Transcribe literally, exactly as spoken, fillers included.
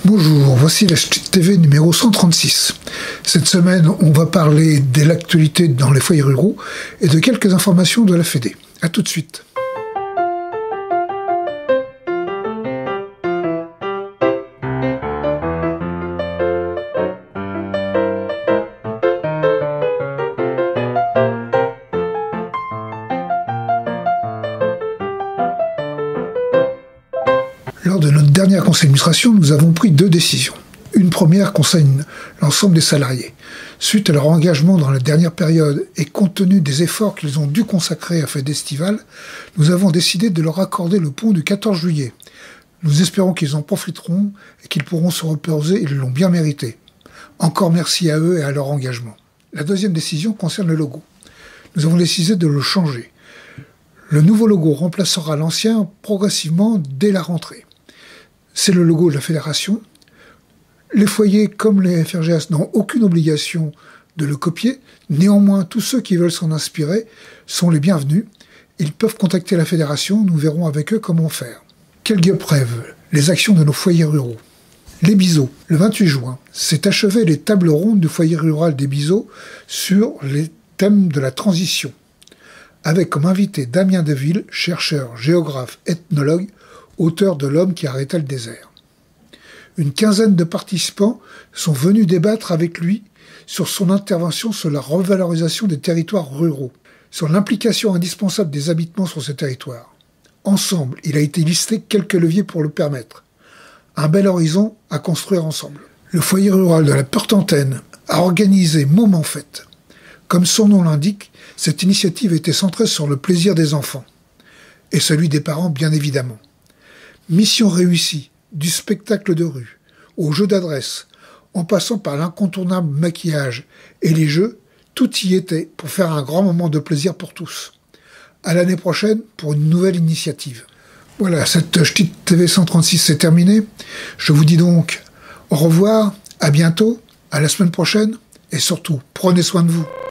Bonjour, voici la Ch'tite T V numéro cent trente-six. Cette semaine, on va parler de l'actualité dans les foyers ruraux et de quelques informations de la Fédé. A tout de suite. Lors de notre dernière conseil d'administration, nous avons pris deux décisions. Une première concerne l'ensemble des salariés. Suite à leur engagement dans la dernière période et compte tenu des efforts qu'ils ont dû consacrer à Fédé estivale, nous avons décidé de leur accorder le pont du quatorze juillet. Nous espérons qu'ils en profiteront et qu'ils pourront se reposer, ils l'ont bien mérité. Encore merci à eux et à leur engagement. La deuxième décision concerne le logo. Nous avons décidé de le changer. Le nouveau logo remplacera l'ancien progressivement dès la rentrée. C'est le logo de la fédération. Les foyers comme les F R G S n'ont aucune obligation de le copier. Néanmoins, tous ceux qui veulent s'en inspirer sont les bienvenus. Ils peuvent contacter la fédération, nous verrons avec eux comment faire. Quelques brèves, les actions de nos foyers ruraux. Les Biseaux, le vingt-huit juin, s'est achevé les tables rondes du foyer rural des Biseaux sur les thèmes de la transition, avec comme invité Damien Deville, chercheur, géographe, ethnologue, auteur de L'homme qui arrêta le désert. Une quinzaine de participants sont venus débattre avec lui sur son intervention sur la revalorisation des territoires ruraux, sur l'implication indispensable des habitements sur ces territoires. Ensemble, il a été listé quelques leviers pour le permettre. Un bel horizon à construire ensemble. Le foyer rural de la Porte-Antenne a organisé Moment Fête. Comme son nom l'indique, cette initiative était centrée sur le plaisir des enfants, et celui des parents bien évidemment. Mission réussie, du spectacle de rue, au jeu d'adresse, en passant par l'incontournable maquillage et les jeux, tout y était pour faire un grand moment de plaisir pour tous. À l'année prochaine pour une nouvelle initiative. Voilà, cette Ch'tite T V cent trente-six c'est terminé. Je vous dis donc au revoir, à bientôt, à la semaine prochaine, et surtout, prenez soin de vous.